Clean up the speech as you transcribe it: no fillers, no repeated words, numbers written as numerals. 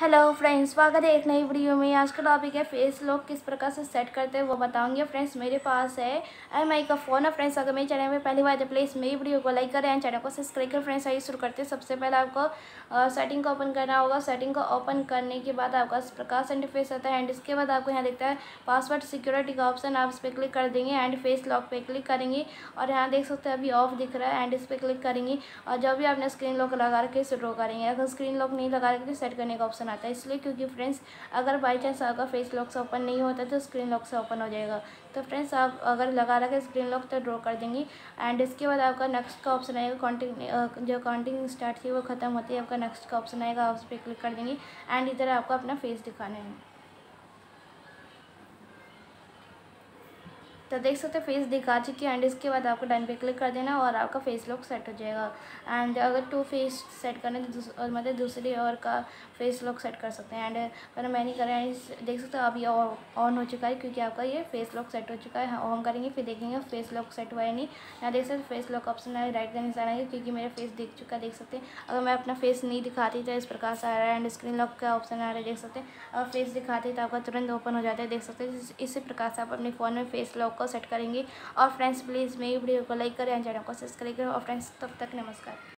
Hello friends, स्वागत है एक नई वीडियो में। आज का टॉपिक है फेस लॉक किस प्रकार से सेट करते हैं वो बताऊंगी। फ्रेंड्स, मेरे पास है एमआई का फ़ोन है। फ्रेंड्स, अगर मेरे चैनल में पहली बार है प्लीज़ मेरी वीडियो को लाइक करें एंड चैनल को सब्सक्राइब करें। फ्रेंड्स, आइए शुरू करते हैं। सबसे पहले आपको सेटिंग को ओपन करना होगा। सेटिंग को ओपन करने के बाद आपका इस प्रकार से इंटरफेस आता है एंड इसके बाद आपको यहाँ दिखता है पासवर्ड सिक्योरिटी का ऑप्शन। आप इस पर क्लिक कर देंगे एंड फेस लॉक पे क्लिक करेंगे और यहाँ देख सकते हैं अभी ऑफ दिख रहा है एंड इस पर क्लिक करेंगे और जब भी आपने स्क्रीन लॉक लगा के शुरू करेंगे। अगर स्क्रीन लॉक नहीं लगा के सेट करने का ऑप्शन आता है, इसलिए क्योंकि फ्रेंड्स अगर बाई चांस आपका फेस लॉक से ओपन नहीं होता तो स्क्रीन लॉक से ओपन हो जाएगा। तो फ्रेंड्स, आप अगर लगा रखे स्क्रीन लॉक तो ड्रॉ कर देंगे एंड इसके बाद आपका नेक्स्ट का ऑप्शन आएगा। काउंटिंग जो काउंटिंग स्टार्ट थी वो खत्म होती है, आपका नेक्स्ट का ऑप्शन आएगा, आप उस पर क्लिक कर देंगे एंड इधर आपको अपना फेस दिखाना है। तो देख सकते हैं फेस दिखा चुकी है एंड इसके बाद आपको डन पे क्लिक कर देना और आपका फेस लॉक सेट हो जाएगा। एंड अगर टू फेस सेट करना है तो मतलब दूसरी और का फेस लॉक सेट कर सकते हैं। एंड पर मैं नहीं कर रहा है, देख सकते हो अभी ऑन हो चुका है क्योंकि आपका ये फेस लॉक सेट हो चुका है। ऑन करेंगे फिर देखेंगे फेस लॉक सेट हुआ है नहीं। यहाँ देख सकते फेस लॉक ऑप्शन है, राइट का निशान आएगा क्योंकि मेरा फेस दिख चुका है। देख सकते हैं अगर मैं अपना फेस नहीं दिखाती तो इस प्रकार से आ रहा है एंड स्क्रीन लॉक का ऑप्शन आ रहा है। देख सकते हैं अगर फेस दिखाती तो आपका तुरंत ओपन हो जाता है। देख सकते हैं इसी प्रकार से आप अपने फ़ोन में फेस लॉक को सेट करेंगे। और फ्रेंड्स, प्लीज़ मेरी वीडियो को लाइक करें, चैनल को सब्सक्राइब करें। और फ्रेंड्स, तब तक नमस्कार।